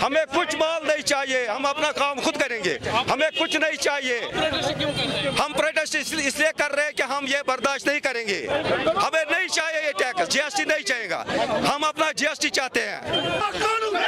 हमें कुछ माल नहीं चाहिए, हम अपना काम खुद करेंगे, हमें कुछ नहीं चाहिए। हम प्रोटेस्ट इसलिए कर रहे हैं कि हम ये बर्दाश्त नहीं करेंगे, हमें नहीं चाहिए ये टैक्स, GST नहीं चाहिएगा, हम अपना GST चाहते हैं।